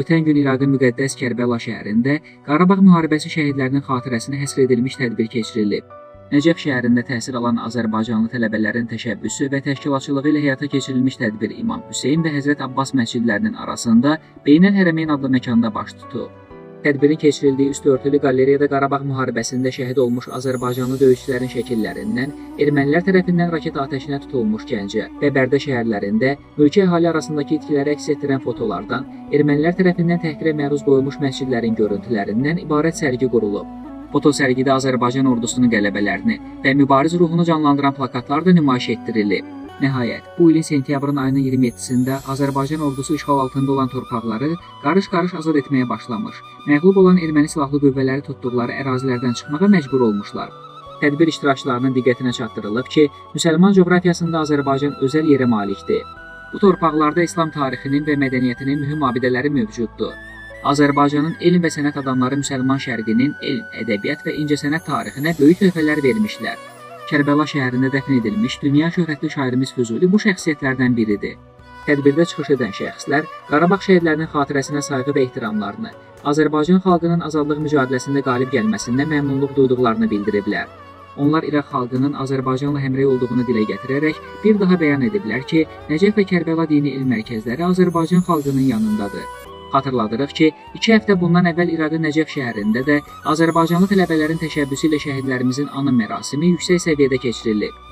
Ötən gün İraqın müqəddəs Kərbəla şəhərində Qarabağ müharibəsi şəhidlərinin xatirəsinə həsr edilmiş tədbir keçirilib. Nəcəf şəhərində təhsil alan azərbaycanlı tələbələrin təşəbbüsü və təşkilatçılığı ilə həyata keçirilmiş tədbir İmam Hüseyn və Həzrət Abbas məscidlərinin arasında Beynəl-Hərəmeyn adlı məkanda baş tutub. Tədbirin keçirildiyi üstü örtülü qalereyada Qarabağ müharibəsində şəhid olmuş azərbaycanlı döyüşçülərin şəkillərindən, ermənilər tərəfindən raket atəşinə tutulmuş Gəncə və Bərdə şəhərlərində mülki əhali arasındakı itkiləri əks etdirən fotolardan, ermənilər tərəfindən təhqirə məruz qoyulmuş məscidlərin görüntülərindən ibarət sərgi qurulub. Foto sərgidə Azərbaycan ordusunun qələbələrini və mübariz ruhunu canlandıran plakatlar da nümayiş etdirilib. Nəhayət, bu ilin sentyabrın ayının 27-sində Azərbaycan ordusu işğal altında olan torpaqları qarış-qarış azad etməyə başlamış, məğlub olan erməni silahlı qüvvələri tutduqları ərazilərdən çıxmağa məcbur olmuşlar. Tədbir iştirakçılarının diqqətinə çatdırılıb ki, müsəlman coğrafiyasında Azərbaycan özəl yerə malikdir. Bu torpaqlarda İslam tarixinin və mədəniyyətinin mühüm abidələri mövcuddur. Azərbaycanın elm və sənət adamları müsəlman şərqinin elm, ədəbiyyat və incəsənət tarixinə böyük töhfələr vermişlər. Kərbəla şəhərində dəfn edilmiş dünya şöhrətli şairimiz Füzuli bu şəxsiyyətlərdən biridir. Tədbirdə çıxış edən şəxslər Qarabağ şəhidlərinin xatirəsinə sayğı və ehtiramlarını, Azərbaycan xalqının azadlıq mücadeləsində qalib gəlməsində məmnunluq duyduqlarını bildiriblər. Onlar İraq xalqının Azərbaycanla həmrəy olduğunu dilə gətirərək bir daha bəyan ediblər ki, Nəcəf və Kərbəla dini elm mərkəzləri Azərbaycan xalqının yanındadır. Xatırladırıq ki, 2 həftə bundan əvvəl İraqın Nəcəf şəhərində də Azərbaycanlı tələbələrin təşəbbüsü ilə şəhidlərimizin anım mərasimi yüksək səviyyədə keçirilib.